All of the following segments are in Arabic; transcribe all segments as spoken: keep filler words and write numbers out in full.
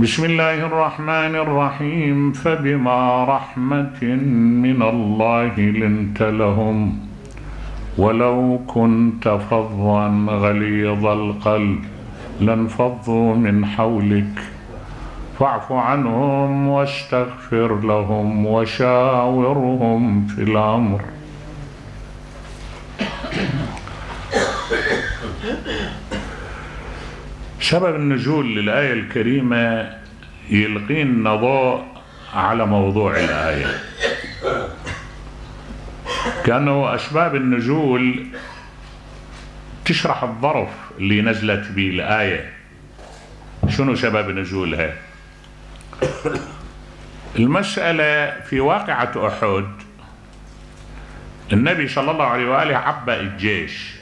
بسم الله الرحمن الرحيم. فبما رحمة من الله لنت لهم ولو كنت فظا غليظ القلب لانفضوا من حولك فاعف عنهم واستغفر لهم وشاورهم في الأمر. سبب النزول للآية الكريمة يلقينا ضوء على موضوع الآية، كأنه أسباب النزول تشرح الظرف اللي نزلت به الآية. شنو سبب نزولها؟ المسألة في واقعة أحد النبي صلى الله عليه وآله عبأ الجيش،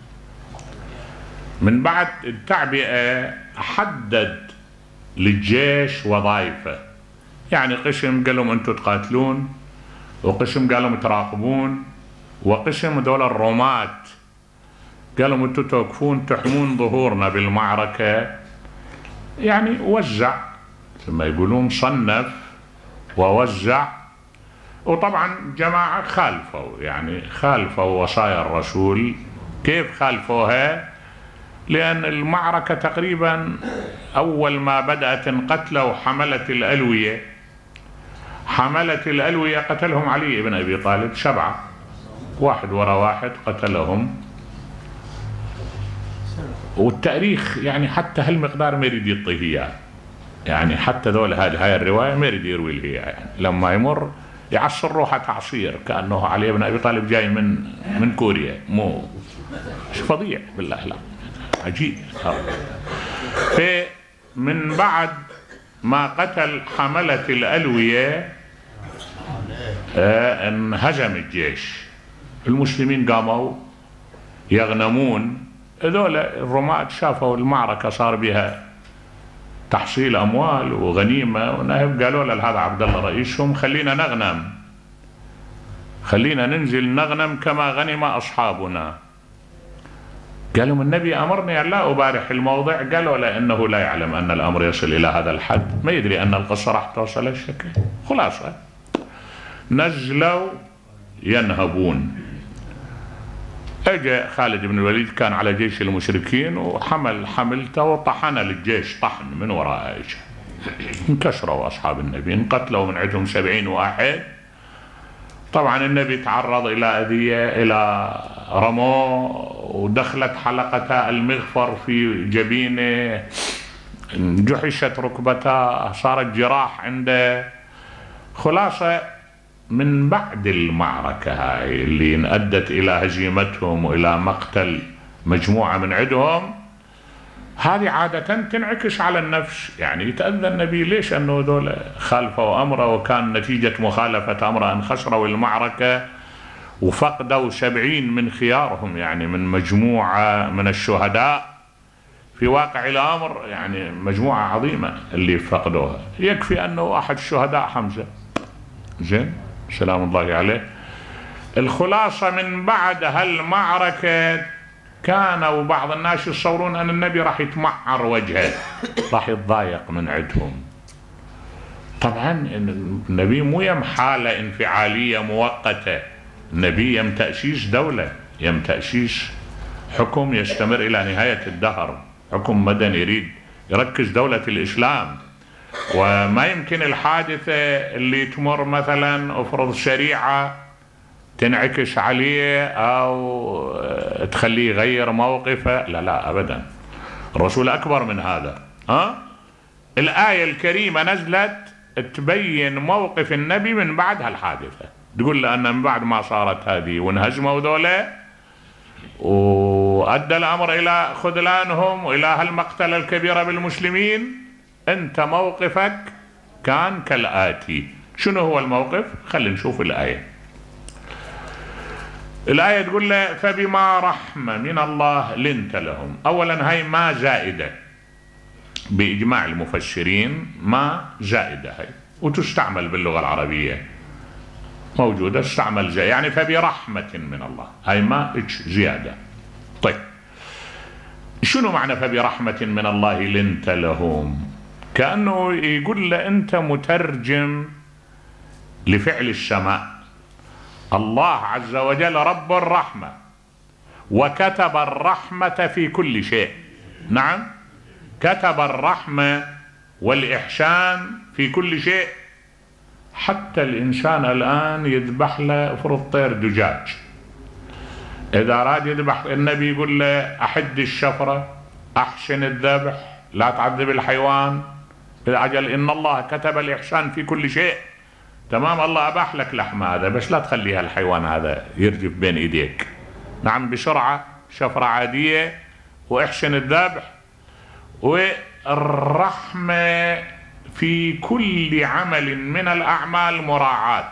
من بعد التعبئة حدد للجيش وظائفه، يعني قسم قال لهم أنتم تقاتلون، وقسم قال لهم تراقبون، وقسم دول الرماة قال لهم أنتم توقفون تحمون ظهورنا بالمعركة. يعني وزع، ثم يقولون صنف ووزع. وطبعا جماعة خالفوا، يعني خالفوا وصايا الرسول. كيف خالفوها؟ لأن المعركة تقريبا أول ما بدأت انقتلوا حملة الألوية. حملة الألوية قتلهم علي بن أبي طالب سبعة، واحد وراء واحد قتلهم. والتاريخ يعني حتى هالمقدار ما يريد يعطيه اياه، يعني حتى ذول هذه هاي الرواية ما يريد يروي لها، يعني لما يمر يعصر روحه تعصير كأنه علي بن أبي طالب جاي من من كوريا. مو فظيع بالله، لا عجيب. فمن بعد ما قتل حملة الألوية آه انهزم الجيش. المسلمين قاموا يغنمون. هذول الرماة شافوا المعركة صار بها تحصيل أموال وغنيمة ونهب، قالوا لهذا عبد الله رئيسهم خلينا نغنم، خلينا ننزل نغنم كما غنم أصحابنا. قالوا النبي أمرني أن لا أبارح الموضع. قالوا لأنه لا يعلم أن الأمر يصل إلى هذا الحد، ما يدري أن القصة راح توصل الشكل. خلاصة نزلوا ينهبون. اجى خالد بن الوليد كان على جيش المشركين وحمل حملته وطحن للجيش طحن من وراء اجى. انكسروا أصحاب النبي، انقتلوا من عندهم سبعين واحد. طبعا النبي تعرض إلى أذية، إلى رموه، ودخلت حلقة المغفر في جبينه، جحشت ركبته، صارت جراح عنده. خلاصة من بعد المعركة هاي اللي أدت إلى هزيمتهم وإلى مقتل مجموعة من عندهم، هذه عادة تنعكس على النفس. يعني يتأذى النبي ليش؟ أنه دول خالفوا أمره، وكان نتيجة مخالفة أمره أن خسروا المعركة وفقدوا سبعين من خيارهم، يعني من مجموعة من الشهداء. في واقع الأمر يعني مجموعة عظيمة اللي فقدوها. يكفي أنه أحد الشهداء حمزة، زين سلام الله عليه. الخلاصة من بعد هالمعركة كانوا بعض الناس يتصورون أن النبي راح يتمعر وجهه، راح يتضايق من عندهم. طبعا النبي مو يم حالة انفعالية مؤقتة، النبي يم تأسيس دولة، يم تأسيس حكم يستمر إلى نهاية الدهر، حكم مدني يريد يركز دولة الإسلام. وما يمكن الحادثة اللي تمر مثلا افرض شريعة تنعكس عليه أو تخليه يغير موقفه، لا لا أبدا، الرسول أكبر من هذا. ها؟ الآية الكريمة نزلت تبين موقف النبي من بعد هالحادثة، تقول لأن من بعد ما صارت هذه وانهزموا ذولا وأدى الأمر إلى خذلانهم وإلى هالمقتلة الكبيرة بالمسلمين، أنت موقفك كان كالآتي. شنو هو الموقف؟ خلينا نشوف الآية. الآية تقول له فبما رحمة من الله لنت لهم. أولا هاي ما زائدة بإجماع المفسرين، ما زائدة هاي، وتستعمل باللغة العربية موجودة، استعمل زي يعني فبرحمة من الله، هاي ما زيادة. طيب شنو معنى فبرحمة من الله لنت لهم؟ كأنه يقول له أنت مترجم لفعل السماء. الله عز وجل رب الرحمة، وكتب الرحمة في كل شيء. نعم، كتب الرحمة والإحسان في كل شيء. حتى الإنسان الآن يذبح له فرض طير دجاج، إذا أراد يذبح النبي يقول له أحد الشفرة، أحسن الذبح، لا تعذب الحيوان، بالعجل إن الله كتب الإحسان في كل شيء. تمام، الله أباح لك لحم هذا، بس لا تخليها الحيوان هذا يرجف بين إيديك. نعم، بسرعة، شفرة عادية، وإحسن الذبح. والرحمة في كل عمل من الأعمال مراعاة.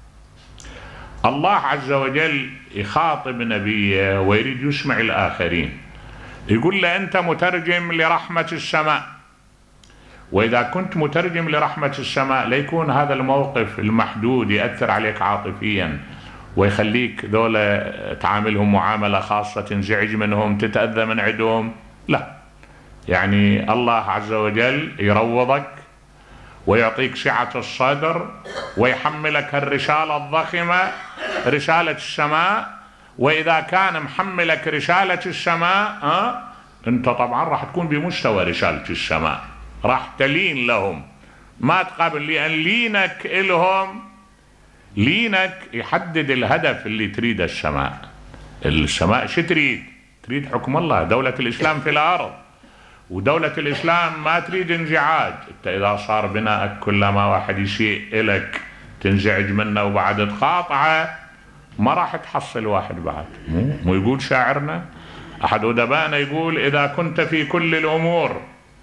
الله عز وجل يخاطب نبيه ويريد يسمع الآخرين، يقول له أنت مترجم لرحمة السماء، وإذا كنت مترجم لرحمة السماء ليكون هذا الموقف المحدود يأثر عليك عاطفيا ويخليك ذولا تعاملهم معاملة خاصة، تنزعج منهم، تتأذى من عندهم. لا، يعني الله عز وجل يروضك ويعطيك سعة الصدر ويحملك الرسالة الضخمة، رسالة السماء. وإذا كان محملك رسالة السماء أه؟ أنت طبعا راح تكون بمستوى رسالة السماء، راح تلين لهم، ما تقابل، لأن لينك إلهم، لينك يحدد الهدف اللي تريده السماء. السماء شو تريد؟ تريد حكم الله، دولة الإسلام في الأرض، ودولة الإسلام ما تريد انزعاج. انت إذا صار بناءك كل ما واحد يسيء إلك تنزعج منه وبعد تقاطعه، ما راح تحصل واحد بعد. مو, مو يقول شاعرنا أحد أدبائنا يقول إذا كنت في كل الأمور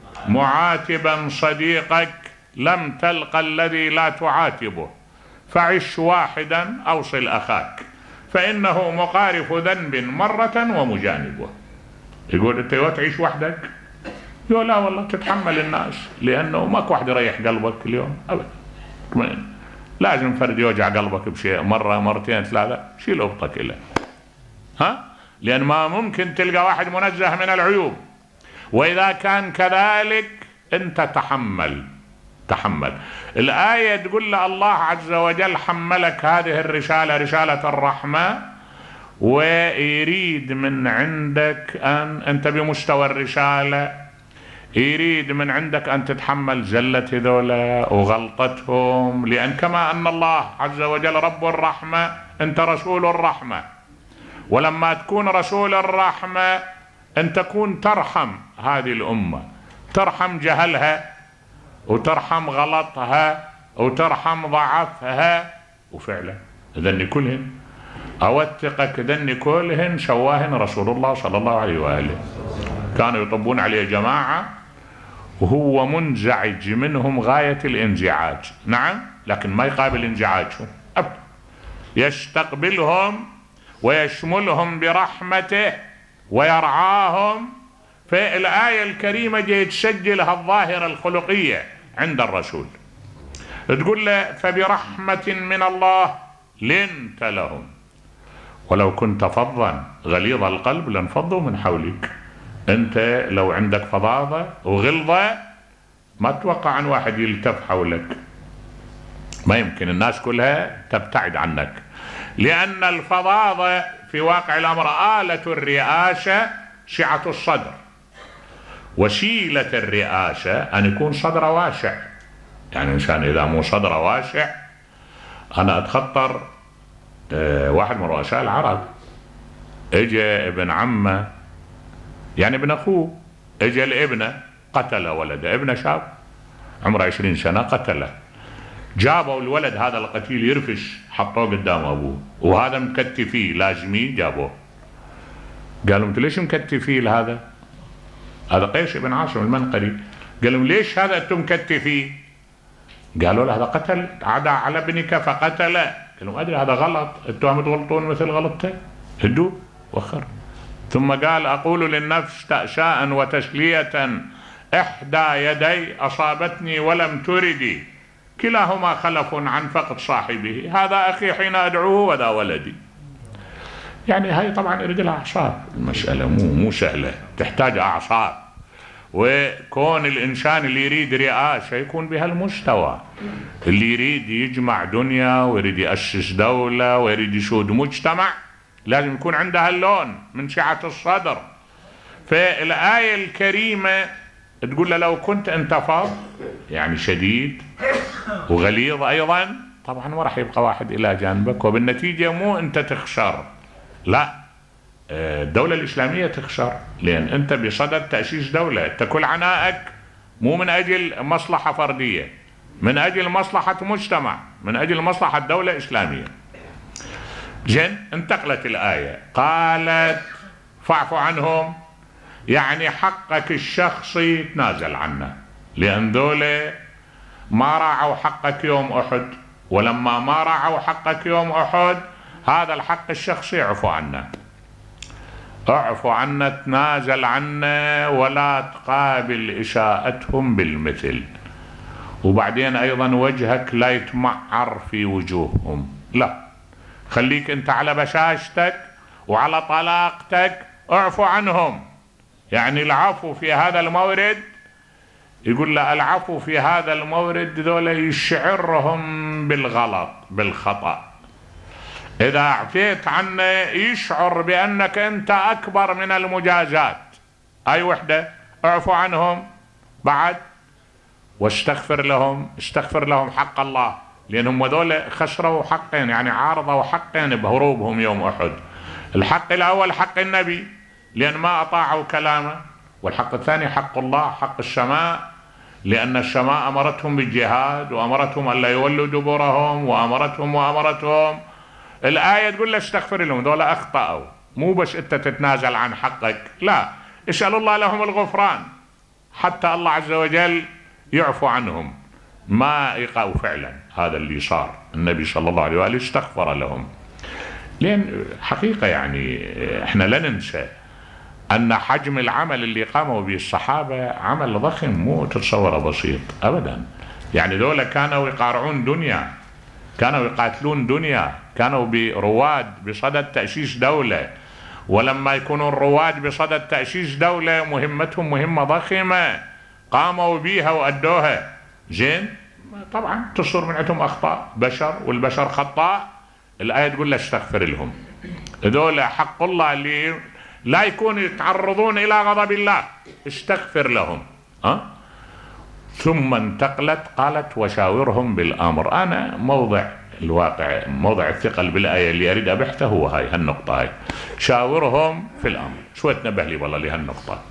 معاتبا صديقك لم تلقى الذي لا تعاتبه، فعش واحدا أوصل أخاك فإنه مقارف ذنب مرة ومجانبه. يقول أنت تعيش وحدك؟ يقول لا والله تتحمل الناس، لأنه ماك واحد يريح قلبك اليوم أبدا، لازم فرد يوجع قلبك بشيء مرة مرتين ثلاثة، شيل أبطك إله، ها؟ لأن ما ممكن تلقى واحد منزه من العيوب. وإذا كان كذلك أنت تحمل تحمل. الآية تقول له الله عز وجل حملك هذه الرسالة، رسالة الرحمة، ويريد من عندك أن أنت بمستوى الرسالة، يريد من عندك أن تتحمل زلة هذولا وغلطتهم، لأن كما أن الله عز وجل رب الرحمة أنت رسول الرحمة، ولما تكون رسول الرحمة أن تكون ترحم هذه الأمة، ترحم جهلها وترحم غلطها وترحم ضعفها. وفعلا ذني كلهن أوثقك ذني كلهن سواهن رسول الله صلى الله عليه وآله، كانوا يطبون عليه جماعة وهو منزعج منهم غاية الانزعاج. نعم، لكن ما يقابل انزعاجهم أبدا، يستقبلهم ويشملهم برحمته ويرعاهم. في الآية الكريمة جاي تسجلها الظاهرة الخلقية عند الرسول، تقول له فبرحمة من الله لنت لهم ولو كنت فظا غليظ القلب لانفضوا من حولك. انت لو عندك فظاظة وغلظة ما تتوقع عن واحد يلتف حولك، ما يمكن، الناس كلها تبتعد عنك، لأن الفظاظة في واقع الأمر آلة الرئاسة سعة الصدر، وسيلة الرئاسة أن يكون صدره واسع. يعني إنسان إذا مو صدره واسع، أنا أتخطر أه واحد من رؤساء العرب اجى ابن عمه، يعني ابن أخوه، اجى الابنة قتل ولده، ابنه شاب عمره عشرين سنة قتله، جابوا الولد هذا القتيل يرفش، حطوه قدام أبوه، وهذا مكتفيه لازميه، جابوه قالوا انتوا ليش مكتفيه هذا؟ هذا قيس بن عاصم المنقري. قالوا ليش هذا انتم مكتفيه؟ قالوا له هذا قتل، عدا على ابنك فقتله. قالوا ما ادري، هذا غلط، انتم تغلطون مثل غلطته، هدوا وخر. ثم قال أقول للنفس تأشاء وتسلية إحدى يدي أصابتني ولم تردي، كلاهما خلف عن فقد صاحبه، هذا أخي حين أدعوه وذا ولدي. يعني هاي طبعا يريد لها أعصاب، المسألة مو مو سهلة، تحتاج أعصاب. وكون الإنسان اللي يريد رئاسة يكون بهالمستوى، اللي يريد يجمع دنيا ويريد يأسس دولة ويريد يسود مجتمع لازم يكون عنده هاللون من سعة الصدر. فالآية الكريمة تقول له لو كنت أنت فظ يعني شديد وغليظ أيضا طبعا ما راح يبقى واحد إلى جانبك، وبالنتيجة مو أنت تخسر، لا الدولة الإسلامية تخسر، لأن أنت بصدد تأسيس دولة، أنت كل عنائك مو من أجل مصلحة فردية، من أجل مصلحة مجتمع، من أجل مصلحة دولة إسلامية. زين، انتقلت الآية قالت فاعف عنهم، يعني حقك الشخصي تنازل عنه، لأن ذولا ما راعوا حقك يوم أحد، ولما ما راعوا حقك يوم أحد هذا الحق الشخصي اعفو عنه، اعفو عنه تنازل عنه ولا تقابل إساءتهم بالمثل. وبعدين أيضا وجهك لا يتمعر في وجوههم، لا خليك أنت على بشاشتك وعلى طلاقتك، اعفو عنهم. يعني العفو في هذا المورد، يقول له العفو في هذا المورد ذولا يشعرهم بالغلط بالخطأ، إذا عفيت عنه يشعر بأنك أنت أكبر من المجازات. أي وحدة، اعفو عنهم بعد واستغفر لهم، استغفر لهم حق الله، لأنهم ذولا خسروا حقين، يعني عارضوا حقين بهروبهم يوم أحد. الحق الأول حق النبي لأن ما أطاعوا كلامه، والحق الثاني حق الله حق السماء، لأن السماء أمرتهم بالجهاد وأمرتهم أن لا يولوا دبورهم وأمرتهم وأمرتهم. الآية تقول له استغفر لهم، ذولا أخطأوا، مو بس أنت تتنازل عن حقك، لا اسأل الله لهم الغفران حتى الله عز وجل يعفو عنهم ما يقعوا فعلا. هذا اللي صار، النبي صلى الله عليه وآله استغفر لهم. لأن حقيقة يعني احنا لا ننسى أن حجم العمل اللي قاموا به الصحابة عمل ضخم، مو تتصوره بسيط أبدا. يعني ذولا كانوا يقارعون دنيا، كانوا يقاتلون دنيا، كانوا برواد بصدد تأسيس دولة، ولما يكونوا الرواد بصدد تأسيس دولة مهمتهم مهمة ضخمة قاموا بيها وأدوها. زين، طبعا تصير من عندهم أخطاء بشر والبشر خطاء، الآية تقول له استغفر لهم. ذولا حق الله اللي لا يكونوا يتعرضون إلى غضب الله، استغفر لهم. أه؟ ثم انتقلت قالت وشاورهم بالأمر. أنا موضع الواقع موضع الثقل بالآية اللي أريد أبحثه هو هاي هالنقطة هاي، شاورهم في الأمر. شوي تنبه لي والله لهالنقطة.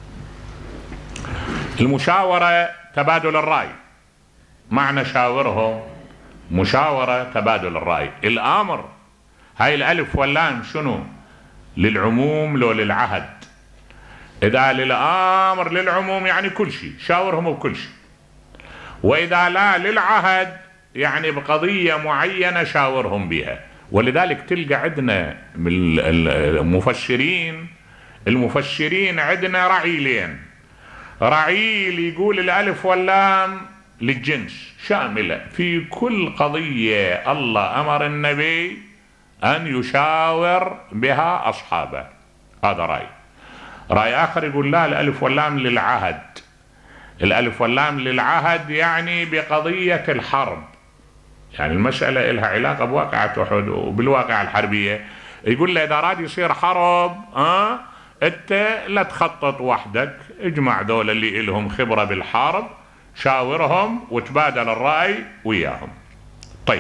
المشاورة تبادل الرأي، معنى شاورهم مشاورة تبادل الرأي. الأمر هاي الألف واللام شنو؟ للعموم لو للعهد؟ إذا للأمر للعموم يعني كل شيء شاورهم بكل شيء، وإذا لا للعهد يعني بقضية معينة شاورهم بها. ولذلك تلقى عندنا من المفسرين المفسرين عندنا رعيلين، رعيل يقول الألف واللام للجنس شاملة في كل قضية الله أمر النبي أن يشاور بها أصحابه، هذا رأي. رأي آخر يقول لا، الألف واللام للعهد، الألف واللام للعهد يعني بقضية الحرب، يعني المسألة إلها علاقة بواقعة أحد وبالواقعة الحربية. يقول له إذا راد يصير حرب أه أنت لا تخطط وحدك، اجمع ذول اللي إلهم خبرة بالحرب، شاورهم وتبادل الرأي وياهم. طيب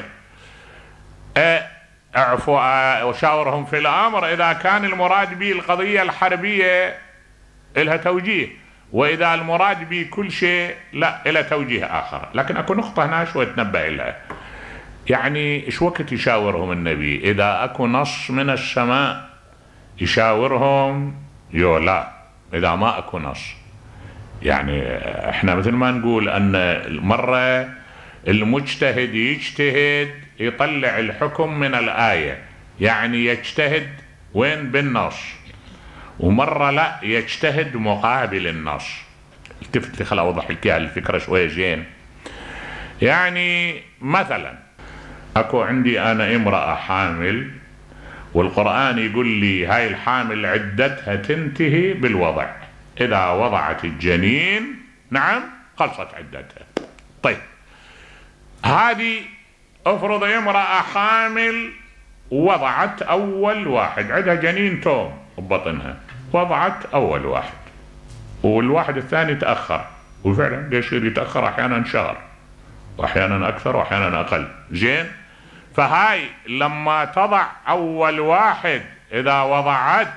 أه اعفو وشاورهم في الأمر إذا كان المراد به القضية الحربية إلها توجيه، وإذا المراد به كل شيء لا إلها توجيه آخر. لكن أكو نقطة هنا شوي تنبه لها، يعني إيش وقت يشاورهم النبي؟ إذا أكو نص من السماء يشاورهم يو لا، إذا ما أكو نص. يعني إحنا مثل ما نقول أن مرة المجتهد يجتهد يطلع الحكم من الآية، يعني يجتهد وين بالنص، ومرة لا يجتهد مقابل النص. التفت لي خل أوضح لك الفكرة شوية زين. يعني مثلا أكو عندي أنا امرأة حامل، والقرآن يقول لي هاي الحامل عدتها تنتهي بالوضع، إذا وضعت الجنين نعم خلصت عدتها. طيب هذه افرض امرأة حامل وضعت أول واحد، عندها جنين توم ببطنها، وضعت أول واحد والواحد الثاني تأخر، وفعلا ليش يتأخر؟ أحيانا شهر وأحيانا أكثر وأحيانا أقل. زين، فهاي لما تضع أول واحد إذا وضعت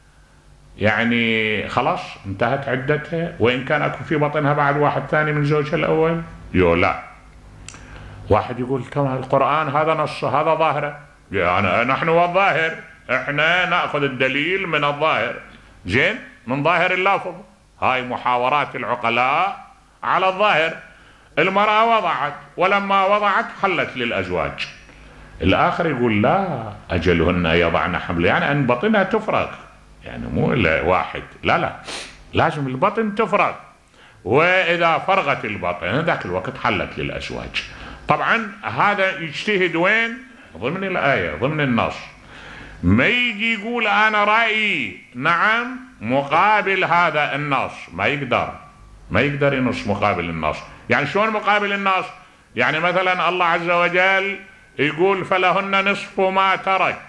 يعني خلاص انتهت عدتها، وإن كان أكو في بطنها بعد واحد ثاني من زوجها الأول. يو لا، واحد يقول كما القرآن هذا نص هذا ظاهره، يعني نحن والظاهر احنا نأخذ الدليل من الظاهر. زين، من ظاهر اللفظ. هاي محاورات العقلاء على الظاهر. المرأة وضعت، ولما وضعت حلت للأزواج. الآخر يقول لا، أجلهن يضعن حمل، يعني أن بطنها تفرغ، يعني مو إلا واحد، لا لا لازم البطن تفرغ، وإذا فرغت البطن ذاك الوقت حلت للأزواج. طبعا هذا يجتهد وين؟ ضمن الآية ضمن النص. ما يجي يقول أنا رأيي نعم مقابل هذا النص، ما يقدر ما يقدر ينص مقابل النص. يعني شلون مقابل النص؟ يعني مثلا الله عز وجل يقول فلهن نصف ما ترك،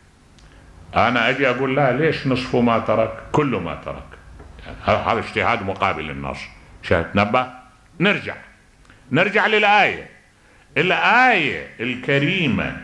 أنا أجي أقول لا ليش نصف ما ترك؟ كل ما ترك. يعني هذا اجتهاد مقابل النص. شاهد نبه. نرجع نرجع للآية. الآية الكريمة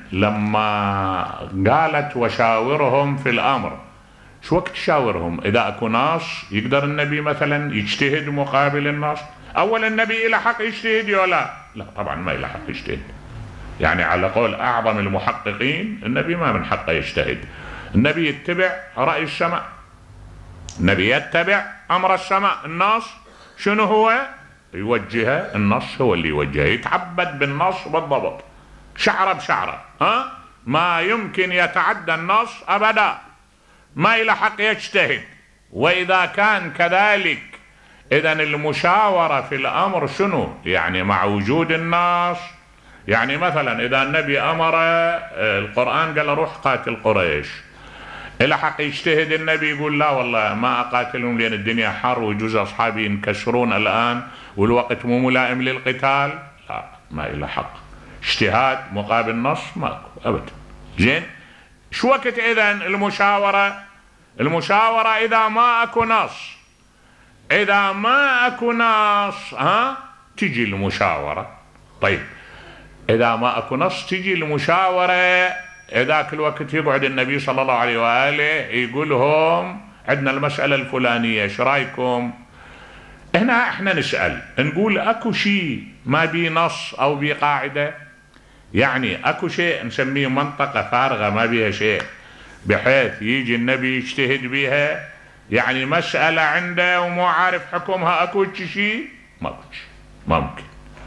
لما قالت وشاورهم في الأمر، شو وقت تشاورهم؟ إذا أكو نص يقدر النبي مثلا يجتهد مقابل النص؟ أولا النبي إلى حق يجتهد ولا لا؟ طبعا ما إلى حق يجتهد. يعني على قول أعظم المحققين النبي ما من حقه يجتهد. النبي يتبع رأي السماء، النبي يتبع أمر السماء. النص شنو هو؟ يوجهه، النص هو اللي يوجهه، يتعبد بالنص بالضبط شعره بشعره. ها، ما يمكن يتعدى النص أبدا، ما إلى حق يجتهد. وإذا كان كذلك إذن المشاورة في الأمر شنو؟ يعني مع وجود النص. يعني مثلا إذا النبي أمر، القرآن قال روح قاتل قريش، إلى حق يجتهد النبي يقول لا والله ما أقاتلهم لأن الدنيا حر ويجوز أصحابي ينكسرون الآن والوقت مو ملائم للقتال؟ لا، ما إلى حق. اجتهاد مقابل نص ماكو أبدا. زين، شو وقت إذن المشاورة؟ المشاورة إذا ما أكو نص، إذا ما أكو نص ها تجي المشاورة. طيب إذا ما أكو نص تجي المشاورة، ذاك الوقت يقعد النبي صلى الله عليه وآله يقول لهم عندنا المسألة الفلانية، ايش رايكم؟ هنا احنا نسأل نقول اكو شيء ما بي نص او بي قاعدة؟ يعني اكو شيء نسميه منطقة فارغة ما بيها شيء بحيث يجي النبي يجتهد بيها؟ يعني مسألة عنده ومو عارف حكمها، اكو شيء؟ ماكو شيء، ما ممكن.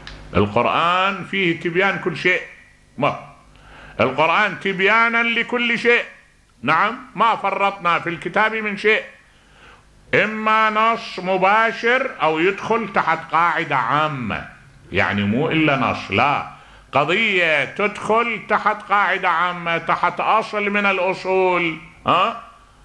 القرآن فيه تبيان كل شيء، ما القرآن تبيانا لكل شيء. نعم، ما فرطنا في الكتاب من شيء. إما نص مباشر أو يدخل تحت قاعدة عامة، يعني مو إلا نص، لا، قضية تدخل تحت قاعدة عامة، تحت أصل من الأصول. ها،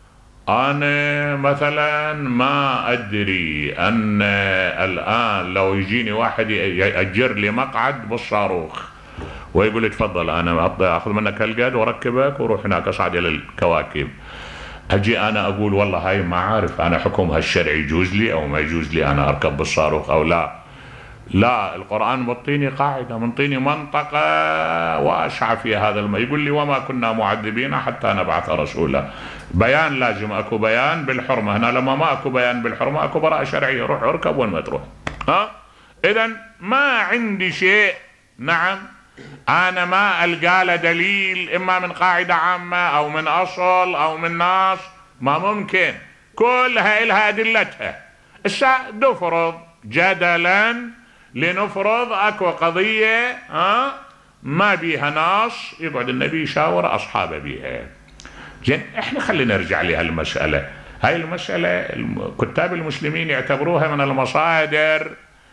أنا مثلا ما أدري أن الآن لو يجيني واحد يأجر لي مقعد بالصاروخ ويقول لي تفضل أنا أخذ منك هالقد وأركبك وروح هناك أصعد إلى الكواكب، أجي أنا أقول والله هاي ما عارف أنا حكمها الشرعي يجوز لي أو ما يجوز لي أنا أركب بالصاروخ أو لا؟ لا، القرآن مطيني قاعدة، منطيني منطقة واسعة في هذا الماء. يقول لي وما كنا معذبين حتى نبعث رسولا. بيان، لازم أكو بيان بالحرمة. هنا لما ما أكو بيان بالحرمة أكو براءة شرعية، روح اركب وين ما تروح. ها، إذن ما عندي شيء. نعم، أنا ما ألقى له دليل إما من قاعدة عامة أو من أصل أو من نص، ما ممكن. كلها إلها أدلتها. السا نفرض جدلا لنفرض أكو قضية ها ما بيها نص، يقعد النبي يشاور أصحابه بيها. زين، إحنا خلينا نرجع لهالمسألة. هاي المسألة كتاب المسلمين يعتبروها من المصادر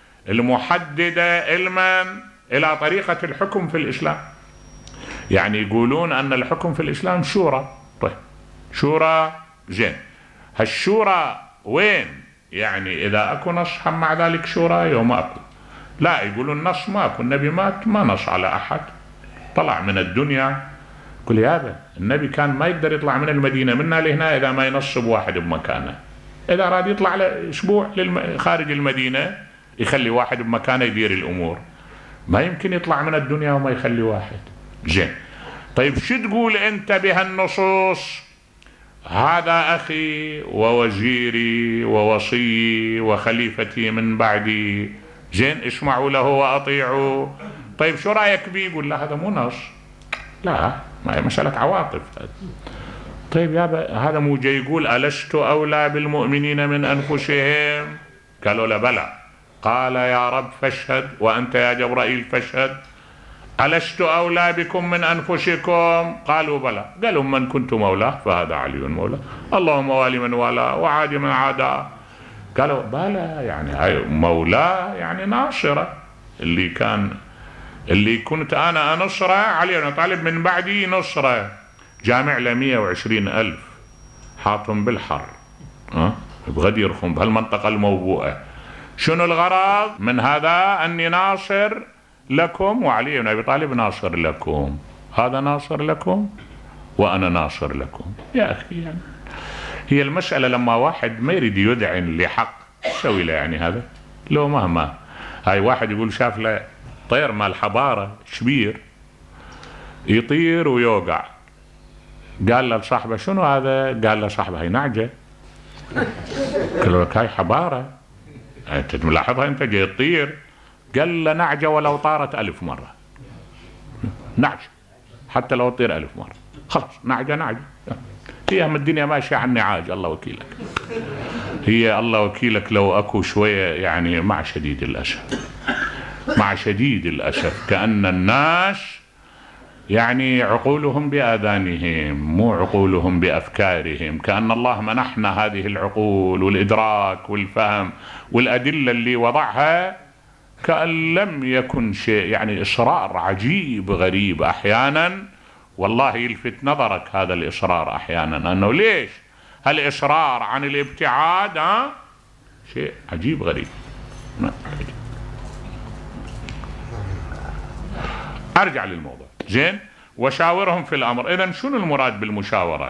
المحددة علما إلى طريقة الحكم في الإسلام. يعني يقولون أن الحكم في الإسلام شورى. طيب شورى، زين، هالشورى وين يعني إذا أكو نص هم مع ذلك شورى يوم أكو، لا يقولوا النص ماكو، النبي مات ما نص على أحد، طلع من الدنيا. قل يا أبا النبي كان ما يقدر يطلع من المدينة منا لهنا إذا ما ينصب واحد بمكانه، إذا أراد يطلع لأسبوع خارج المدينة يخلي واحد بمكانه يدير الأمور، ما يمكن يطلع من الدنيا وما يخلي واحد. زين طيب شو تقول أنت بهالنصوص؟ هذا أخي ووزيري ووصيي وخليفتي من بعدي، زين اسمعوا له وأطيعوا. طيب شو رأيك بيه؟ يقول لا هذا مو نص، لا ما هي مسألة عواطف. طيب يا هذا مو جاي يقول ألست أولى بالمؤمنين من أنفسهم؟ قالوا لا بلى. قال يا رب فاشهد وأنت يا جبرائيل فاشهد. ألست أولى بكم من أنفسكم؟ قالوا بلى. قالوا من كنت مولاه فهذا علي مولاه، اللهم والي من والاه وعادي من عاداه. قالوا بلى يعني هاي مولاه يعني ناصرة، اللي كان اللي كنت أنا أنصره علي بن طالب من بعدي نصره. جامع له مئة وعشرين ألف حاطهم بالحر أه؟ بغديركم بهالمنطقة الموبوءة. شنو الغرض من هذا؟ أني ناصر لكم وعلي بن أبي طالب ناصر لكم، هذا ناصر لكم وأنا ناصر لكم. يا أخي يعني هي المسألة لما واحد ما يريد يدعن لحق سوي له يعني هذا لو مهما. هاي واحد يقول شاف له طير مال حبارة شبير يطير ويوقع، قال له لصاحبه شنو هذا؟ قال له صاحبه هاي نعجة. قال لك هاي حبارة انت ملاحظها انت جاي تطير؟ قال له نعجة ولو طارت ألف مرة، نعجة حتى لو تطير ألف مرة خلاص نعجة نعجة. هي من الدنيا ماشية عن نعاج الله وكيلك، هي الله وكيلك لو أكو شوية يعني مع شديد الأسف، مع شديد الأسف كأن الناس يعني عقولهم بآذانهم مو عقولهم بأفكارهم، كأن الله منحنا هذه العقول والإدراك والفهم والأدلة اللي وضعها كأن لم يكن شيء، يعني إصرار عجيب غريب أحيانا والله يلفت نظرك هذا الإصرار أحيانا أنه ليش هالإصرار عن الابتعاد ها؟ شيء عجيب غريب. أرجع للموضوع زين. وشاورهم في الأمر. إذن شنو المراد بالمشاورة؟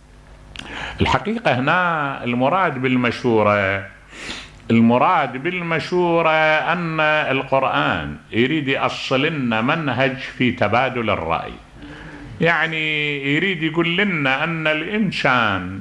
الحقيقة هنا المراد بالمشورة، المراد بالمشورة أن القرآن يريد يأصل لنا منهج في تبادل الرأي، يعني يريد يقول لنا أن الإنسان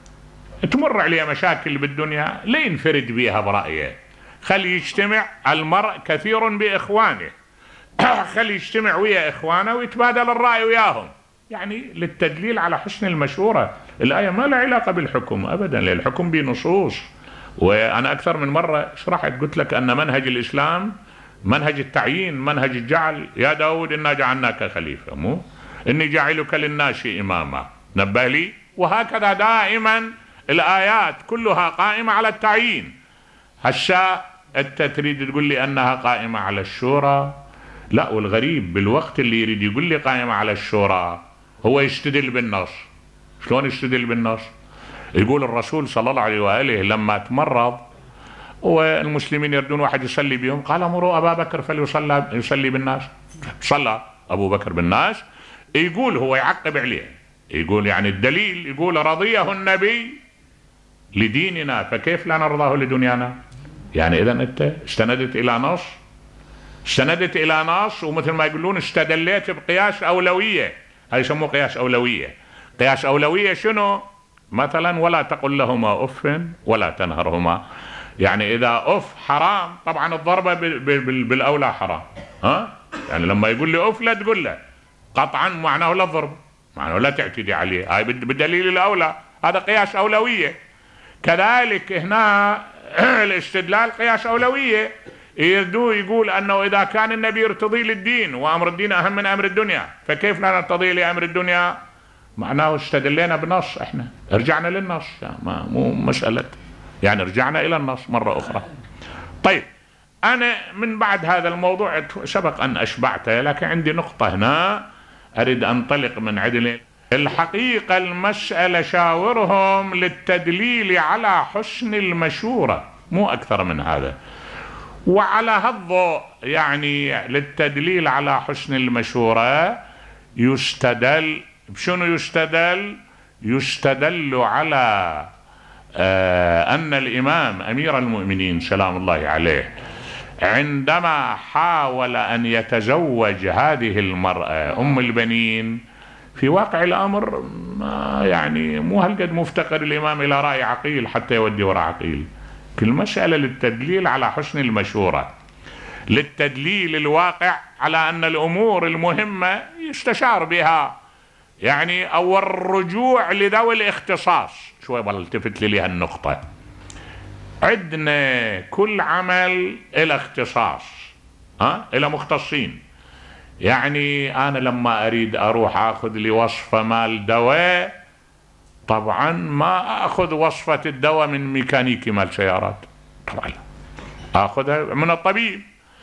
تمر عليه مشاكل بالدنيا لا ينفرد بها برأيه، خلي يجتمع المرء كثير بإخوانه، خلي يجتمع ويا إخوانه ويتبادل الرأي وياهم، يعني للتدليل على حسن المشورة. الآية ما لها علاقة بالحكم أبدا، لأن الحكم بنصوص. وأنا أكثر من مرة شرحت قلت لك أن منهج الإسلام منهج التعيين، منهج الجعل. يا داود إنا جعلناك خليفة، مو إني جاعلك للناس إماما، نبه لي. وهكذا دائما الآيات كلها قائمة على التعيين. هسا أنت تريد تقول لي أنها قائمة على الشورى؟ لا، والغريب بالوقت اللي يريد يقول لي قائمة على الشورى هو يستدل بالنص. شلون يستدل بالنص؟ يقول الرسول صلى الله عليه وآله لما تمرض والمسلمين يردون واحد يصلي بهم قال امروا أبا بكر فليصلي يصلي بالناس. صلى أبو بكر بالناس. يقول هو يعقب عليه يقول يعني الدليل يقول رضيه النبي لديننا فكيف لا نرضاه لدنيانا؟ يعني إذا أنت استندت إلى نص، استندت إلى نص، ومثل ما يقولون استدليت بقياس أولوية. هاي يسموه قياس أولوية. قياس أولوية شنو؟ مثلا ولا تقل لهما أف ولا تنهرهما، يعني إذا أف حرام طبعا الضربة بالأولى حرام، ها؟ يعني لما يقول لي أف لا تقول له قطعا، معناه لا الضرب، معناه لا تعتدي عليه، هاي بالدليل الأولى، هذا قياس أولوية. كذلك هنا الاستدلال قياس أولوية، يردو يقول أنه إذا كان النبي يرتضي للدين وأمر الدين أهم من أمر الدنيا فكيف لا نرتضي لأمر الدنيا؟ معناه استدلينا بنص، احنا رجعنا للنص، يعني ما مو مسألة، يعني رجعنا إلى النص مرة أخرى. طيب أنا من بعد هذا الموضوع سبق أن أشبعته، لكن عندي نقطة هنا أريد أنطلق من عدل. الحقيقة المسألة شاورهم للتدليل على حسن المشورة، مو أكثر من هذا. وعلى هالضوء يعني للتدليل على حسن المشورة يستدل بشنو؟ يستدل يستدل على آه أن الإمام أمير المؤمنين سلام الله عليه عندما حاول أن يتزوج هذه المرأة أم البنين، في واقع الأمر ما يعني مو هالقد مفتقر الإمام إلى رأي عقيل حتى يودي وراء عقيل. كل مسألة للتدليل على حسن المشورة، للتدليل الواقع على أن الأمور المهمة يستشار بها، يعني أو الرجوع لذوي الاختصاص. شوي بلتفت لي هالنقطة. عندنا كل عمل إلى اختصاص، ها إلى مختصين. يعني أنا لما أريد أروح أخذ لي وصفة مال دواء، طبعا ما أخذ وصفة الدواء من ميكانيكي مال سيارات، طبعا أخذها من الطبيب.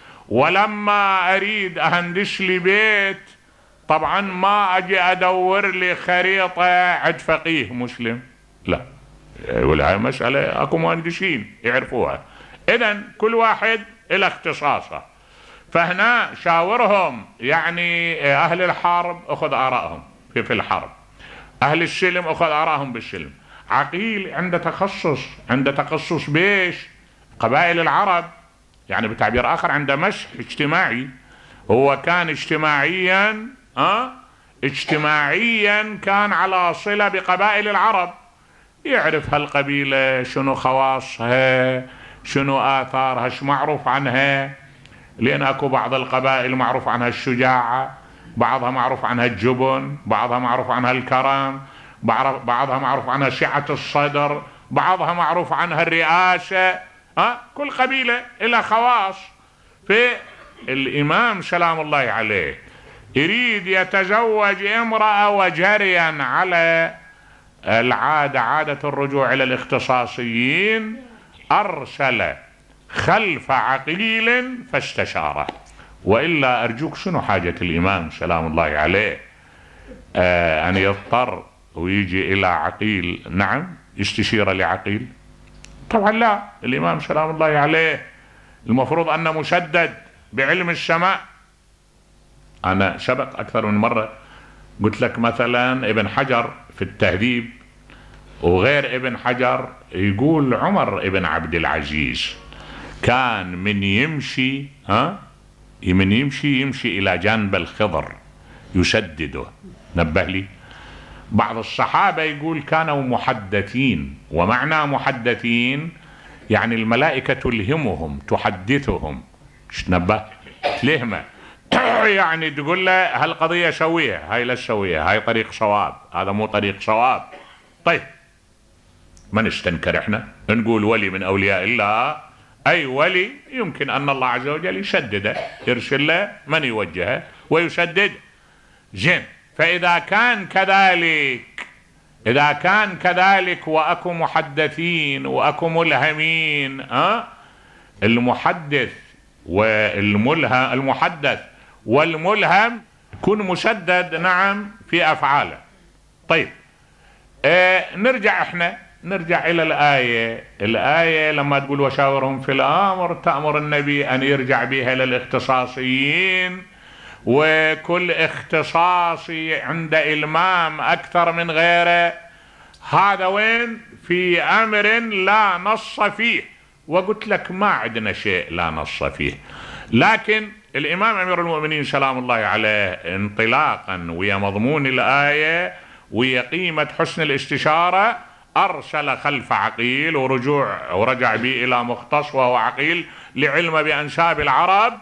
ولما أريد أهندس لي بيت، طبعا ما أجي أدور لي خريطة عند فقيه مسلم، لا، ولا مسألة أكو مهندسين يعرفوها. إذن كل واحد إلى اختصاصه. فهنا شاورهم، يعني أهل الحرب أخذ آرائهم في, في الحرب، أهل السلم أخذ آرائهم بالسلم. عقيل عنده تخصص، عنده تخصص بيش قبائل العرب، يعني بتعبير آخر عنده مسح اجتماعي. هو كان اجتماعيا أه؟ اجتماعيا كان على صلة بقبائل العرب، يعرف هالقبيلة شنو خواصها، شنو آثارها، شو معروف عنها. لأن أكو بعض القبائل معروف عنها الشجاعة، بعضها معروف عنها الجبن، بعضها معروف عنها الكرم، بعضها معروف عنها سعة الصدر، بعضها معروف عنها الرئاسة. أه؟ كل قبيلة إلى خواص. في الإمام سلام الله عليه يريد يتزوج امرأة، وجريا على العادة، عادة الرجوع إلى الاختصاصيين، أرسل خلف عقيل فاستشاره. وإلا أرجوك شنو حاجة الإمام سلام الله عليه آه أن يضطر ويجي إلى عقيل، نعم يستشير لعقيل؟ طبعا لا. الإمام سلام الله عليه المفروض أن مسدد بعلم السماء. أنا سبق أكثر من مرة قلت لك مثلا ابن حجر في التهذيب وغير ابن حجر يقول عمر ابن عبد العزيز كان من يمشي ها من يمشي يمشي إلى جانب الخضر يسدده. نبه لي. بعض الصحابة يقول كانوا محدثين، ومعنى محدثين يعني الملائكة تلهمهم تحدثهم. ايش نبه؟ تلهمه يعني تقول له هالقضية سويها، هاي لا تسويها، هاي طريق صواب، هذا مو طريق صواب. طيب ما نستنكر احنا نقول ولي من أولياء الله، أي ولي يمكن أن الله عز وجل يسدده، يرسل له من يوجهه ويسدد. زين، فإذا كان كذلك إذا كان كذلك وأكو محدثين وأكو ملهمين، أه؟ المحدث والملهم المحدث والملهم يكون مسدد نعم في أفعاله. طيب آه نرجع احنا نرجع إلى الآية. الآية لما تقول وشاورهم في الأمر، تأمر النبي أن يرجع بها للاختصاصيين، وكل اختصاصي عند إلمام أكثر من غيره. هذا وين؟ في أمر لا نص فيه. وقلت لك ما عندنا شيء لا نص فيه، لكن الإمام أمير المؤمنين سلام الله عليه انطلاقا ويا مضمون الآية ويا قيمة حسن الاستشارة أرسل خلف عقيل ورجوع ورجع به إلى مختص وهو عقيل لعلم بأنساب العرب،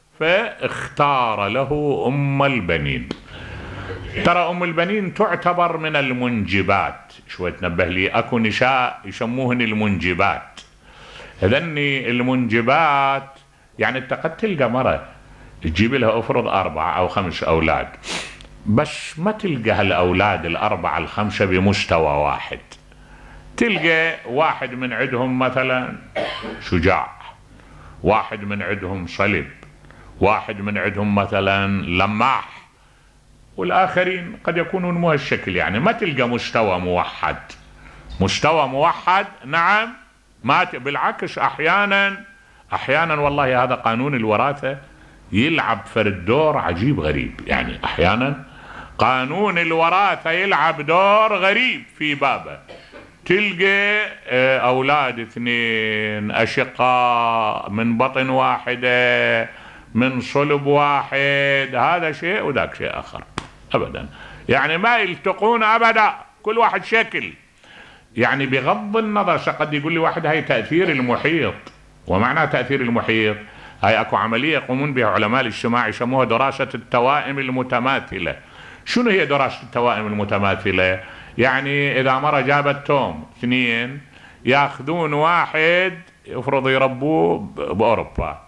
فاختار له أم البنين. ترى أم البنين تعتبر من المنجبات. شوي تنبه لي، أكو نساء يسموهن المنجبات. هذني المنجبات يعني انت قد تلقى مرة تجيب لها افرض أربعة أو خمس أولاد، بس ما تلقى هالأولاد الأربعة الخمسة بمستوى واحد. تلقى واحد من عندهم مثلا شجاع، واحد من عندهم صلب، واحد من عندهم مثلا لماح، والآخرين قد يكونون مو هالشكل، يعني ما تلقى مستوى موحد. مستوى موحد نعم، ما بالعكس أحيانا أحيانا والله هذا قانون الوراثة يلعب فرد دور عجيب غريب. يعني أحيانا قانون الوراثة يلعب دور غريب في بابه. تلقى أولاد اثنين أشقاء من بطن واحدة من صلب واحد، هذا شيء وذاك شيء آخر أبدا، يعني ما يلتقون أبدا، كل واحد شكل. يعني بغض النظر قد يقول لي واحد هاي تأثير المحيط. ومعنى تأثير المحيط هاي أكو عملية يقومون بها علماء الاجتماع يسموها دراسة التوائم المتماثلة. شنو هي دراسة التوائم المتماثلة؟ يعني إذا مرة جابت توم اثنين ياخذون واحد يفرض يربوه بأوروبا،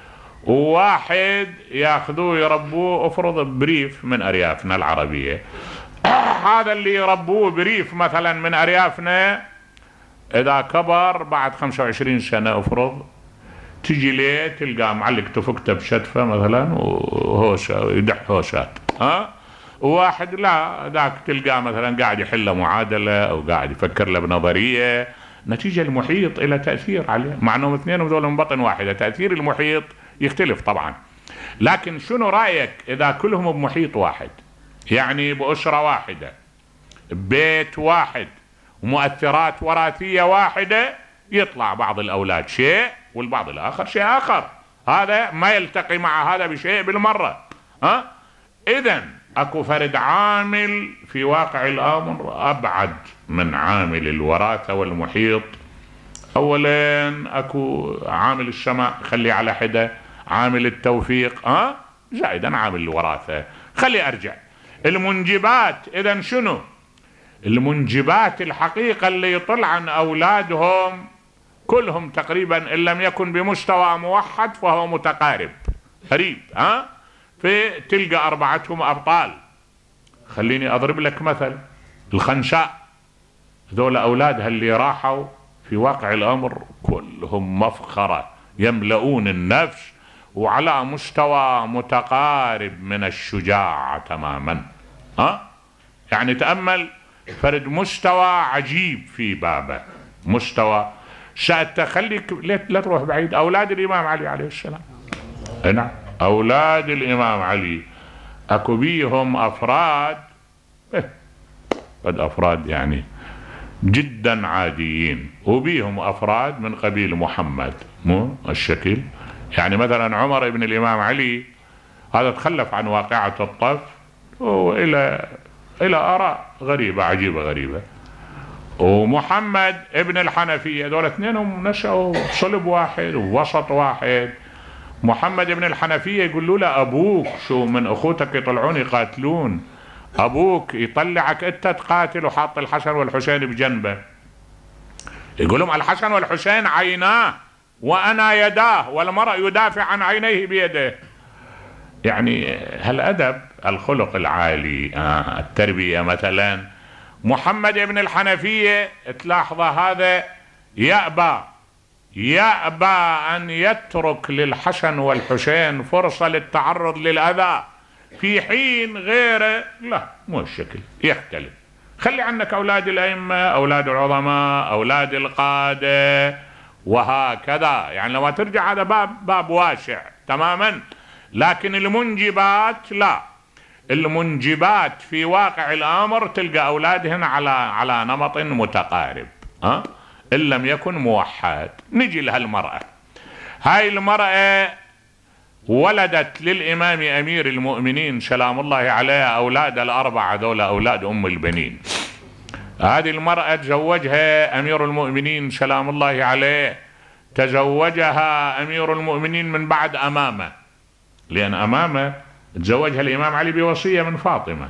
وواحد ياخذوه يربوه افرض بريف من أريافنا العربية. هذا اللي يربوه بريف مثلا من أريافنا إذا كبر بعد خمسة وعشرين سنة افرض تجي ليه تلقى معلق تفكته بشتفة مثلا وهوشة يدح هوشات، ها؟ وواحد لا ذاك تلقاه مثلا قاعد يحل معادلة أو قاعد يفكر له بنظرية. نتيجة المحيط إلى تأثير عليه، مع أنهم اثنين وذول من بطن واحدة. تأثير المحيط يختلف طبعا، لكن شنو رأيك إذا كلهم بمحيط واحد، يعني بأسرة واحدة بيت واحد ومؤثرات وراثية واحدة، يطلع بعض الأولاد شيء والبعض الآخر شيء آخر، هذا ما يلتقي مع هذا بشيء بالمرة. ها؟ إذن أكو فرد عامل في واقع الأمر أبعد من عامل الوراثة والمحيط. أولا أكو عامل السماء خلي على حدة، عامل التوفيق ها زائدا عامل الوراثة. خلي أرجع المنجبات. إذن شنو المنجبات الحقيقة اللي يطلع عن أولادهم كلهم تقريبا إن لم يكن بمستوى موحد فهو متقارب قريب. ها في تلقى أربعتهم أبطال. خليني أضرب لك مثل الخنساء، ذول أولادها اللي راحوا في واقع الأمر كلهم مفخرة، يملؤون النفس وعلى مستوى متقارب من الشجاعة تماما. ها يعني تأمل فرد مستوى عجيب في بابه، مستوى سأتخليك لا تروح بعيد. أولاد الإمام علي عليه السلام، نعم أولاد الإمام علي أكو بيهم أفراد قد أفراد يعني جدا عاديين، وبيهم أفراد من قبيل محمد مو الشكل. يعني مثلا عمر ابن الإمام علي هذا تخلف عن واقعة الطف وإلى إلى آراء غريبة عجيبة غريبة. ومحمد ابن الحنفية دول اثنينهم نشأوا صلب واحد ووسط واحد. محمد ابن الحنفية يقولوا له أبوك شو من أخوتك يطلعون يقاتلون، أبوك يطلعك أنت تقاتل وحاط الحسن والحسين بجنبه. يقول لهم الحسن والحسين عيناه وأنا يداه، والمرء يدافع عن عينيه بيده. يعني هالأدب الخلق العالي آه التربية. مثلا محمد ابن الحنفية تلاحظ هذا يأبى يأبى أن يترك للحسن والحسين فرصة للتعرض للأذى، في حين غيره لا مو الشكل يختلف. خلي عنك أولاد الأئمة، أولاد العظماء، أولاد القادة وهكذا. يعني لما ترجع هذا باب باب واسع تماما. لكن المنجبات لا، المنجبات في واقع الأمر تلقى أولادهن على على نمط متقارب ها إن لم يكن موحد. نجي لهالمرأة. هاي المرأة ولدت للإمام أمير المؤمنين سلام الله عليها أولاد الأربعة ذولا أولاد أم البنين. هذه المرأة تزوجها أمير المؤمنين سلام الله عليه، تزوجها أمير المؤمنين من بعد أمامة، لأن أمامة تزوجها الإمام علي بوصية من فاطمة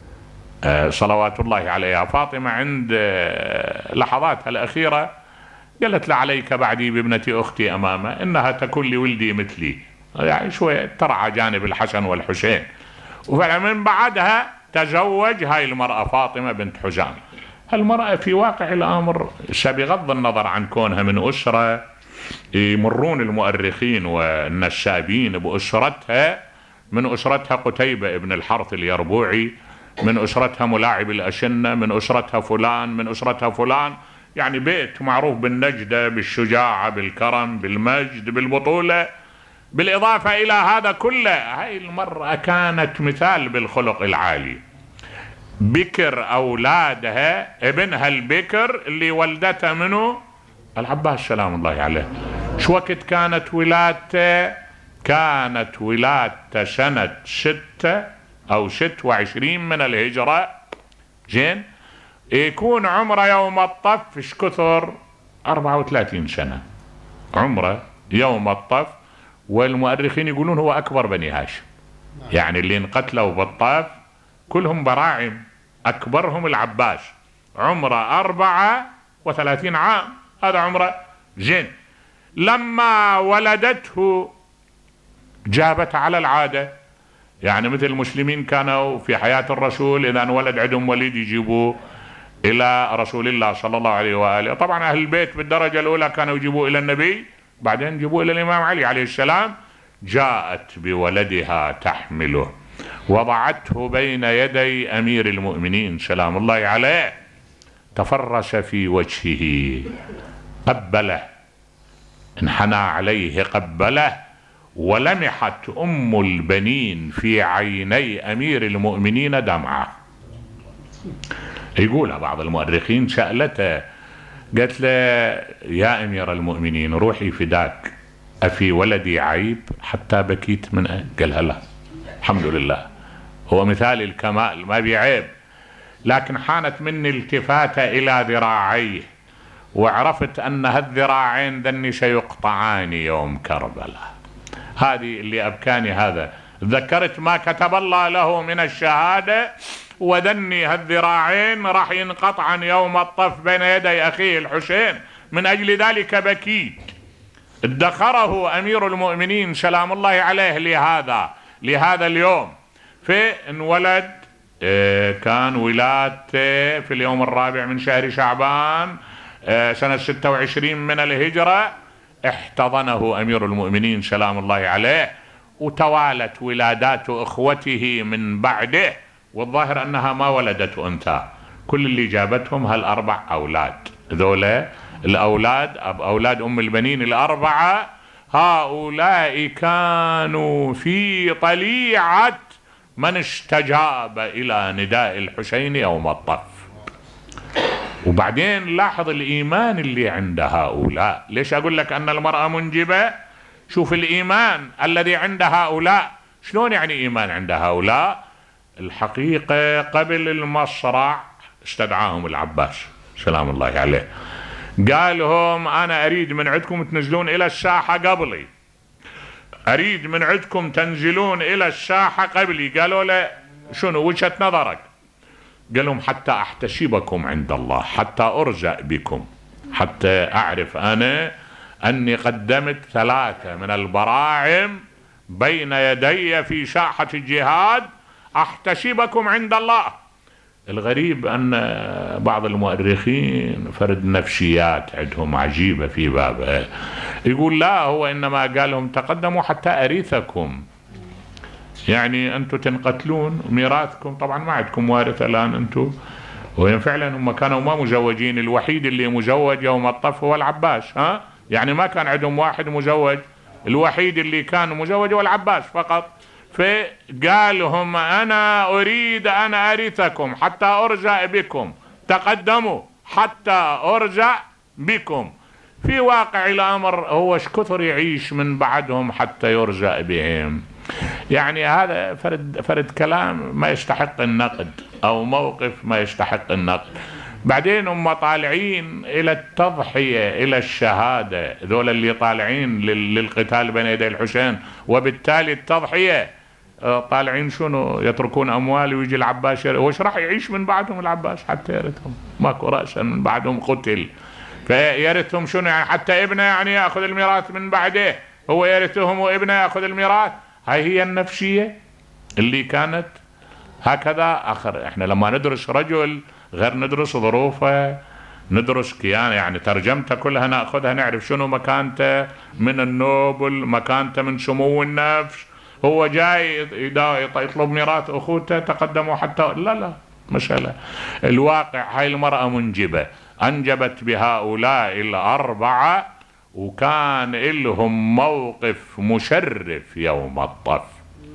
صلوات الله عليها. فاطمة عند لحظاتها الأخيرة قالت لعليك بعدي بابنة أختي أمامة إنها تكون لولدي مثلي، يعني شوية ترعى جانب الحسن والحسين. وفعلا من بعدها تزوج هاي المرأة فاطمة بنت حزام. المرأة في واقع الأمر بغض النظر عن كونها من أسرة، يمرون المؤرخين والنسابين بأسرتها من أسرتها قتيبة ابن الحرث اليربوعي، من أسرتها ملاعب الأشنة، من أسرتها فلان، من أسرتها فلان. يعني بيت معروف بالنجدة، بالشجاعة، بالكرم، بالمجد، بالبطولة. بالإضافة إلى هذا كله هاي المرأة كانت مثال بالخلق العالي. بكر أولادها ابنها البكر اللي ولدته منه العباس سلام الله عليه. شو وقت كانت ولادته؟ كانت ولادته سنة ستة أو ستة وعشرين من الهجرة. زين، يكون عمره يوم الطف ايش كثر؟ أربعة وثلاثين سنة عمره يوم الطف. والمؤرخين يقولون هو أكبر بني هاشم، يعني اللي انقتلوا بالطف كلهم براعم، أكبرهم العباس عمره أربعة وثلاثين عام، هذا عمره. زين، لما ولدته جابت على العادة، يعني مثل المسلمين كانوا في حياة الرسول إذا ولد عندهم وليد يجيبوه إلى رسول الله صلى الله عليه وآله. طبعا أهل البيت بالدرجة الأولى كانوا يجيبوه إلى النبي، بعدين يجيبوه إلى الإمام علي عليه السلام. جاءت بولدها تحمله، وضعته بين يدي أمير المؤمنين سلام الله عليه، تفرس في وجهه، قبله، انحنى عليه قبله، ولمحت أم البنين في عيني أمير المؤمنين دمعة. يقول بعض المؤرخين سألته قالت له يا أمير المؤمنين روحي فداك، أفي ولدي عيب حتى بكيت منه؟ قالها لا الحمد لله، هو مثال الكمال ما بعيب. لكن حانت مني التفاتة إلى ذراعيه، وعرفت أن هالذراعين ذني سيقطعان يوم كربلاء. هذه اللي أبكاني هذا، ذكرت ما كتب الله له من الشهادة، وذني هالذراعين راح ينقطعن يوم الطف بين يدي أخيه الحسين، من أجل ذلك بكيت. ادخره أمير المؤمنين سلام الله عليه لهذا لهذا اليوم. فانولد كان ولادته في اليوم الرابع من شهر شعبان سنة ستة وعشرين من الهجرة. احتضنه أمير المؤمنين سلام الله عليه، وتوالت ولادات إخوته من بعده، والظاهر أنها ما ولدت أنثى، كل اللي جابتهم هالأربع أولاد. ذولا الأولاد أولاد أم البنين الأربعة، هؤلاء كانوا في طليعة من استجاب إلى نداء الحسين يوم الطف. وبعدين لاحظ الإيمان اللي عند هؤلاء. ليش أقول لك أن المرأة منجبة؟ شوف الإيمان الذي عند هؤلاء. شلون يعني إيمان عند هؤلاء؟ الحقيقة قبل المصرع استدعاهم العباس سلام الله عليه، قال لهم أنا أريد من عندكم تنزلون إلى الساحة قبلي، أريد من عندكم تنزلون إلى الساحة قبلي. قالوا له شنو وجهة نظرك؟ قال لهم حتى أحتسبكم عند الله، حتى أرزق بكم، حتى أعرف أنا أني قدمت ثلاثة من البراعم بين يدي في ساحة الجهاد، أحتسبكم عند الله. الغريب أن بعض المؤرخين فرد نفسيات عندهم عجيبة في بابه، يقول لا هو إنما قال لهم تقدموا حتى أريثكم، يعني أنتم تنقتلون ميراثكم، طبعا ما عندكم وارث الآن أنتم. وهم فعلا هم كانوا ما مزوجين، الوحيد اللي مزوج يوم الطف هو العباس، ها يعني ما كان عندهم واحد مزوج، الوحيد اللي كان مزوج هو العباس فقط. فقال لهم أنا أريد أن أرثكم حتى أرجع بكم، تقدموا حتى أرجع بكم. في واقع الأمر هو ايش كثر يعيش من بعدهم حتى يرجع بهم. يعني هذا فرد, فرد كلام ما يستحق النقد، أو موقف ما يستحق النقد. بعدين هم طالعين إلى التضحية إلى الشهادة، ذول اللي طالعين للقتال بين يدي الحسين، وبالتالي التضحية طالعين شنو؟ يتركون أموال ويجي العباس. وش راح يعيش من بعدهم العباس حتى يرثهم؟ ماكو رأسا من بعدهم قتل، فيرثهم شنو يعني؟ حتى ابنه يعني يأخذ الميراث من بعده، هو يرثهم وابنه يأخذ الميراث. هاي هي النفسية اللي كانت هكذا. آخر احنا لما ندرس رجل غير ندرس ظروفه، ندرس كيانه، يعني ترجمته كلها ناخذها نعرف شنو مكانته من النوبل، مكانته من سمو النفس، هو جاي يطلب ميراث أخوته تقدموا حتى لا لا مسألة. الواقع هاي المرأة منجبة، أنجبت بهؤلاء الأربعة وكان لهم موقف مشرف يوم الطف.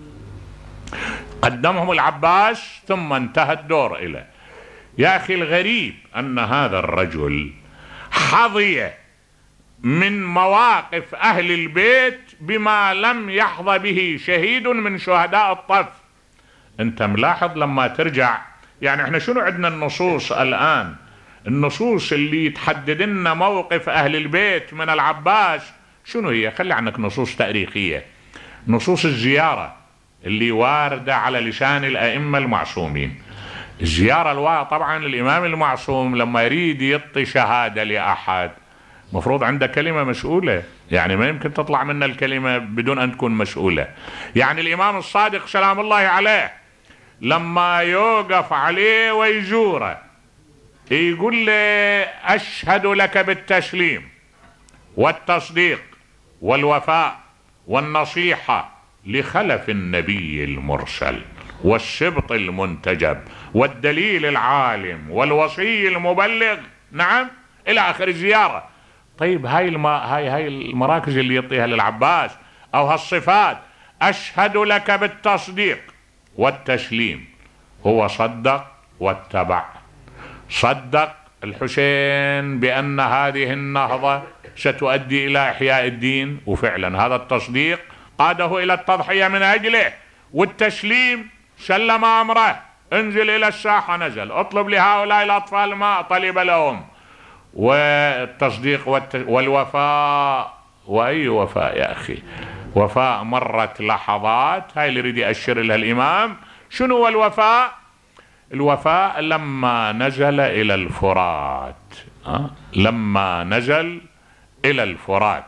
قدمهم العباس ثم انتهى الدور إليه. يا أخي الغريب أن هذا الرجل حظي من مواقف أهل البيت بما لم يحظى به شهيد من شهداء الطف. أنت ملاحظ لما ترجع، يعني احنا شنو عندنا النصوص الآن؟ النصوص اللي تحدد لنا موقف أهل البيت من العباس شنو هي؟ خلي عنك نصوص تاريخية، نصوص الزيارة اللي واردة على لسان الأئمة المعصومين. الزيارة الوا طبعا الإمام المعصوم لما يريد يعطي شهادة لأحد مفروض عنده كلمة مسؤولة، يعني ما يمكن تطلع منا الكلمة بدون أن تكون مسؤولة. يعني الإمام الصادق سلام الله عليه لما يوقف عليه ويزوره يقول له أشهد لك بالتسليم والتصديق والوفاء والنصيحة لخلف النبي المرسل والسبط المنتجب والدليل العالم والوصي المبلغ، نعم إلى آخر الزيارة. طيب هاي الم... هاي هاي المراكز اللي يعطيها للعباس أو هالصفات، أشهد لك بالتصديق والتسليم، هو صدق واتبع. صدق الحسين بأن هذه النهضة ستؤدي إلى إحياء الدين، وفعلا هذا التصديق قاده إلى التضحية من أجله. والتسليم سلم أمره، انزل إلى الساحة نزل، اطلب لهؤلاء الأطفال ماء طلب لهم. والتصديق والوفاء، وأي وفاء يا أخي؟ وفاء مرت لحظات، هاي اللي يريد يأشر لها الإمام. شنو هو الوفاء؟ الوفاء لما نزل إلى الفرات، أه؟ لما نزل إلى الفرات.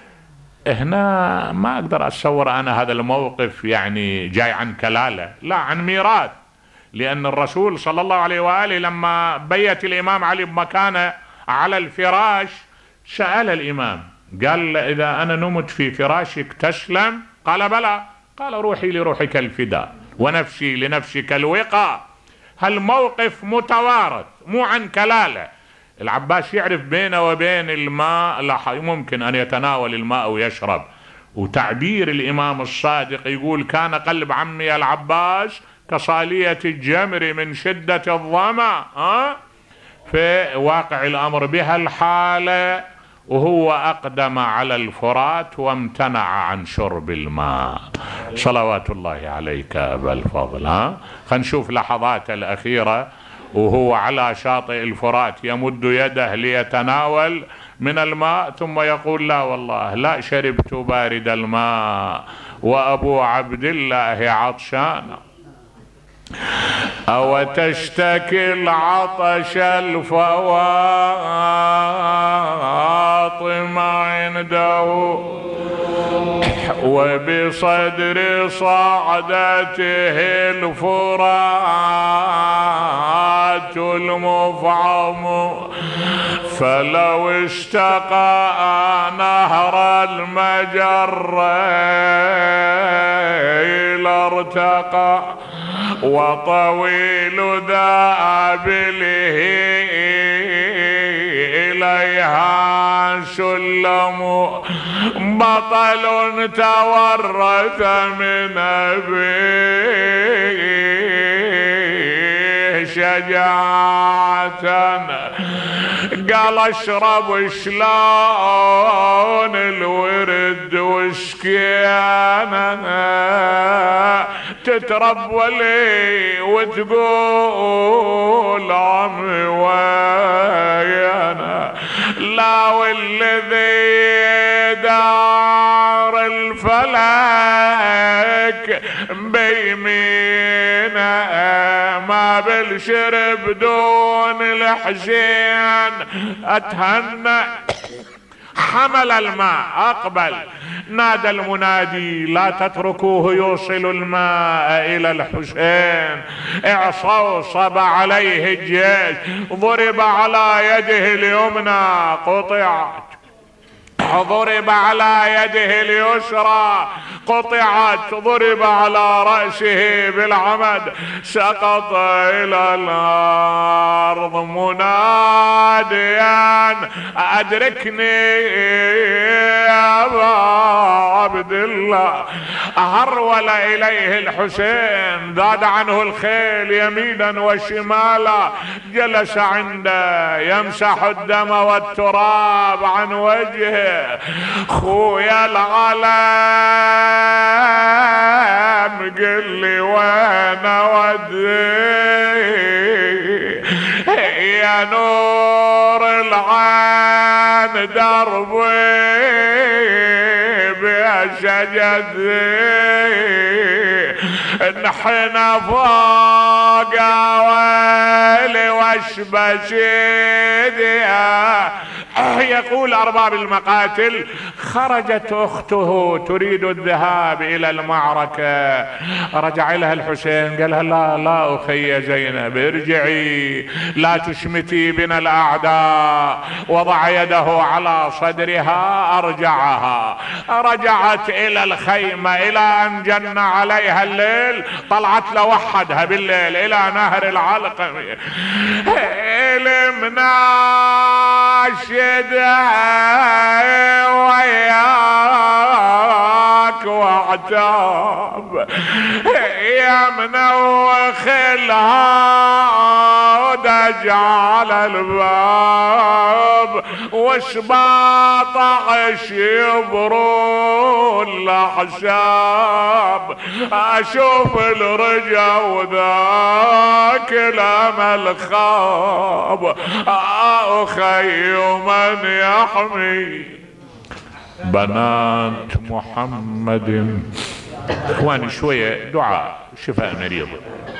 هنا ما أقدر أتصور أنا هذا الموقف يعني جاي عن كلالة، لا عن ميراث. لأن الرسول صلى الله عليه وآله لما بيت الإمام علي بمكانه على الفراش سأل الإمام، قال إذا أنا نمت في فراشك تسلم؟ قال بلى. قال روحي لروحك الفداء ونفسي لنفسك الوقاء. هالموقف متوارث مو عن كلالة. العباس يعرف بينه وبين الماء لا ممكن أن يتناول الماء ويشرب. وتعبير الإمام الصادق يقول كان قلب عمي العباس كصالية الجمر من شدة الظما. أه؟ في واقع الأمر بها الحالة وهو أقدم على الفرات وامتنع عن شرب الماء. صلوات الله عليك أبا الفضل. ها خلينا نشوف لحظات الأخيرة وهو على شاطئ الفرات يمد يده ليتناول من الماء ثم يقول لا والله لا شربت بارد الماء وأبو عبد الله عطشان. أو تشتكي العطش الفواطم عنده وبصدر صعدته الفرات المفعم فلو اشتقى نهر المجرى لارتقى وطويل ذابله إليها سلم بطل تورث من أبيه شجاعة قال اشرب شلون الورد وسكينه تتربولي وتقول عمي ويانا لا والذي دار الفلك بيمينه ما بالشرب دون الحسين اتهنى حمل الماء أقبل نادى المنادي لا تتركوه يوصل الماء إلى الحسين. اعصوصب عليه الجيش ضرب على يده اليمنى قطعت ضرب على يده اليسرى قطعت، ضرب على رأسه بالعمد، سقط إلى الأرض مناديا أدركني يا أبا عبد الله. هرول إليه الحسين، ذاد عنه الخيل يمينا وشمالا، جلس عنده يمسح الدم والتراب عن وجهه. خويا العلم قل لي وين ودي يا نور العين دربي بيا شجدي، نحن فوق ويلي وش بشيدي. يقول أرباب المقاتل: خرجت أخته تريد الذهاب إلى المعركة، رجع لها الحسين قال لها: لا لا أخي زينب، ارجعي لا تشمتي بنا الأعداء. وضع يده على صدرها أرجعها. رجعت إلى الخيمة إلى أن جن عليها الليل، طلعت لوحدها بالليل إلى نهر العلقم. مناشدها وياك واعتاب يا منوخ الهاد، اجعل الباب وسباطعش يبرون الاحساب. اشوف الرجا وذاك الامل خاب، اخي من يحمي بنات محمد. اخواني شوية دعاء شفاء مريض.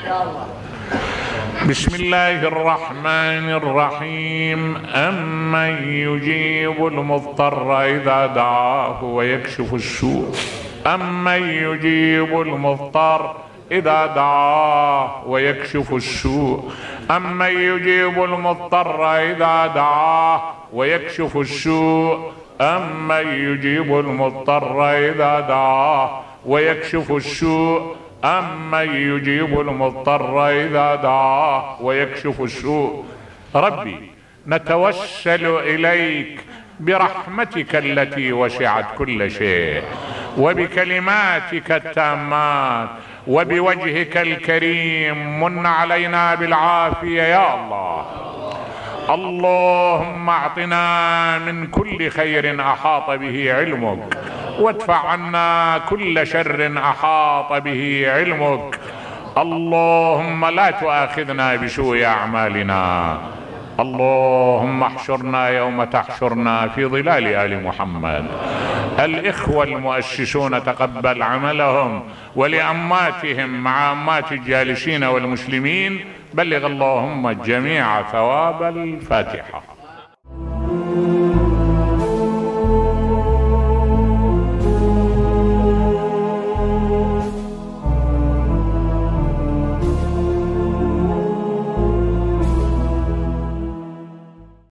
بسم الله الرحمن الرحيم. أمن يجيب المضطر إذا دعاه ويكشف السوء، أمن يجيب المضطر إذا دعاه ويكشف السوء، أمن يجيب المضطر إذا دعاه ويكشف السوء، أمن يجيب المضطر إذا دعاه ويكشف السوء، أمن يجيب المضطر إذا دعاه ويكشف السوء. ربي نتوسل إليك برحمتك التي وسعت كل شيء، وبكلماتك التامات، وبوجهك الكريم، من علينا بالعافية يا الله. اللهم اعطنا من كل خير احاط به علمك، وادفع عنا كل شر احاط به علمك. اللهم لا تؤاخذنا بسوء اعمالنا. اللهم احشرنا يوم تحشرنا في ظلال آل محمد. الإخوة المؤسسون تقبل عملهم، ولأماتهم مع أمات الجالسين والمسلمين بلغ اللهم الجميع ثواب الفاتحة.